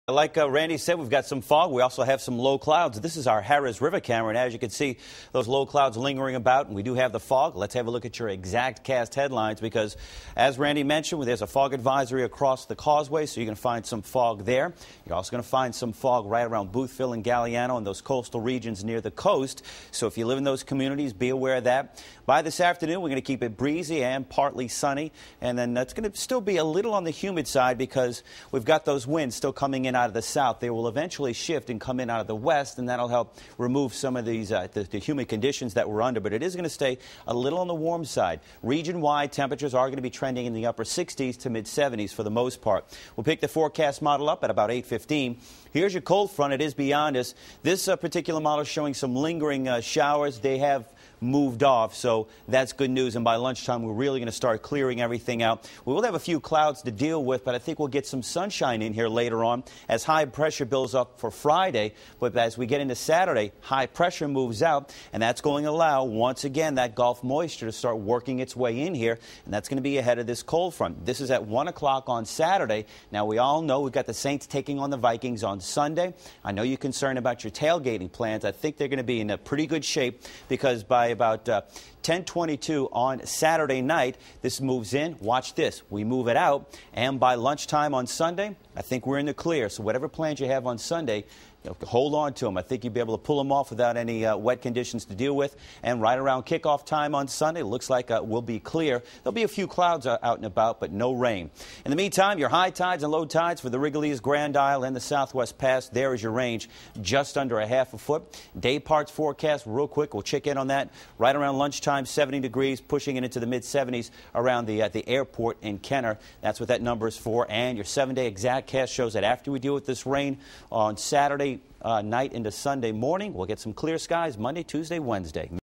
Like Randy said, we've got some fog. We also have some low clouds. This is our Harris River camera, and as you can see, those low clouds lingering about, and we do have the fog. Let's have a look at your exact cast headlines because, as Randy mentioned, there's a fog advisory across the causeway, so you're going to find some fog there. You're also going to find some fog right around Boothville and Galliano and those coastal regions near the coast. So if you live in those communities, be aware of that. By this afternoon, we're going to keep it breezy and partly sunny, and then it's going to still be a little on the humid side because we've got those winds still coming in out of the south. They will eventually shift and come in out of the west, and that'll help remove some of these the humid conditions that we're under. But it is going to stay a little on the warm side. Region-wide, temperatures are going to be trending in the upper 60s to mid-70s for the most part. We'll pick the forecast model up at about 8:15. Here's your cold front. It is beyond us. This particular model is showing some lingering showers. They have moved off, so that's good news. And by lunchtime, we're really going to start clearing everything out. We will have a few clouds to deal with, but I think we'll get some sunshine in here later on as high pressure builds up for Friday. But as we get into Saturday, high pressure moves out, and that's going to allow, once again, that Gulf moisture to start working its way in here, and that's going to be ahead of this cold front. This is at 1 o'clock on Saturday. Now, we all know we've got the Saints taking on the Vikings on Sunday. I know you're concerned about your tailgating plans. I think they're going to be in a pretty good shape because by about 10:22 on Saturday night, this moves in. Watch this. We move it out, and by lunchtime on Sunday, I think we're in the clear. So whatever plans you have on Sunday, hold on to them. I think you'll be able to pull them off without any wet conditions to deal with. And right around kickoff time on Sunday, it looks like we'll be clear. There'll be a few clouds out and about, but no rain. In the meantime, your high tides and low tides for the Wrigley's, Grand Isle, and the Southwest Pass. There is your range, just under a half a foot. Day parts forecast, real quick. We'll check in on that. Right around lunchtime, 70 degrees, pushing it into the mid-70s around the airport in Kenner. That's what that number is for. And your 7-day exact cast shows that after we deal with this rain on Saturday night into Sunday morning, we'll get some clear skies Monday, Tuesday, Wednesday.